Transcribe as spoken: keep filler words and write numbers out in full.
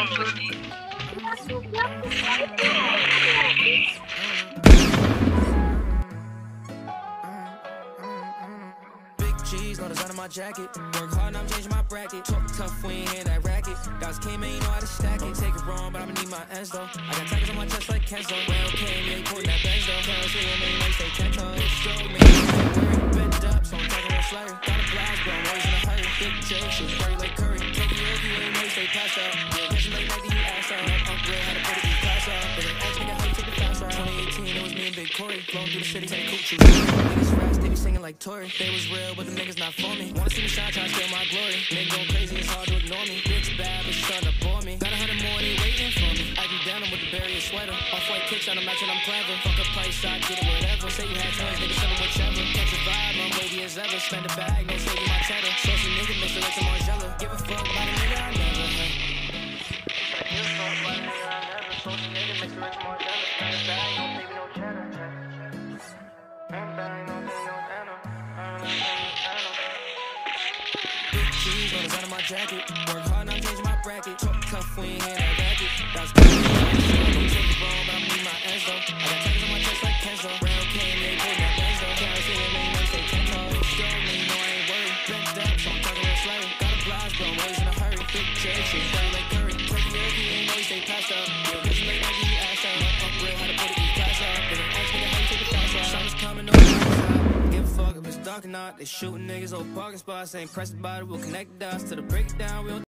G's, no design on my jacket. Work hard, now I'm changing my bracket. Talk tough, we ain't hear that racket. Dogs came in, you know how to stack it. Take it wrong, but I'ma need my ends though. I got tigers on my chest like Kenzo. Well, okay, we ain't pulling that bench though. Carrots here, and they stay ten toes. It's stroke, man, I'm worried. Bent up, so I'm talking real slurry. Got a blast, bro, I'm always in a hurry. Big J, shoot, worry like Curry. Take it over, you ain't know, stay passed out. Yeah, catch late night, you ass out. I'm real, how to put it in class out. But they ask nigga how you take the fast ride. twenty eighteen, it was me and Big Corey. Flowing through the city, take coochie. Niggas fast, they be singing like Tory. They was real, but the niggas not for me. Wanna see me shine, try to steal my glory. Nigga going crazy, it's hard to ignore me. Bitch bad, but she starting to bore me. Got a hundred more, they waiting for me. I can down them with the barrier sweater. Off-white kicks on the match and I'm clever. Fuck a price, I get it, whatever. Say you had toys, nigga, sell them whichever. Catch a vibe, I'm wavy as ever. Spend a bag, no save you my cheddar. Social nigga, mix it like some Margiela. Give a fuck about a nigga, I never had. Give a fuck about a nigga, I never. Social nigga, mix it like some Margiela. Spend a bag, no save you no cheddar. Spend a bag, no save you no cheddar. G's, no design on my jacket. Work hard, now I'm changing my bracket. Talk tough, we ain't hear that racket. Dogs came in, don't take it wrong, but I'ma need my ends though. I got tigers on my chest like Kenzo. Brown came, they pulling that bench though. Carrots here, and they stay ten toes. Stroke, man, you know I ain't worried. Bent up, so I'm talking real slurry. Got a blast, bro, I'm always in a hurry. Big J, shit, worry like Curry. Take it over, you ain't know, stay passed out. Yeah, catch late night, you ass out. I'm real, how to put it in class out. They don't ask nigga how you take the fast ride. Summer's coming, no outside. Give a fuck if it's dark or not. They shooting niggas, old parking spots. Ain't pressed about it, we'll connect the dots to the break it down. We don't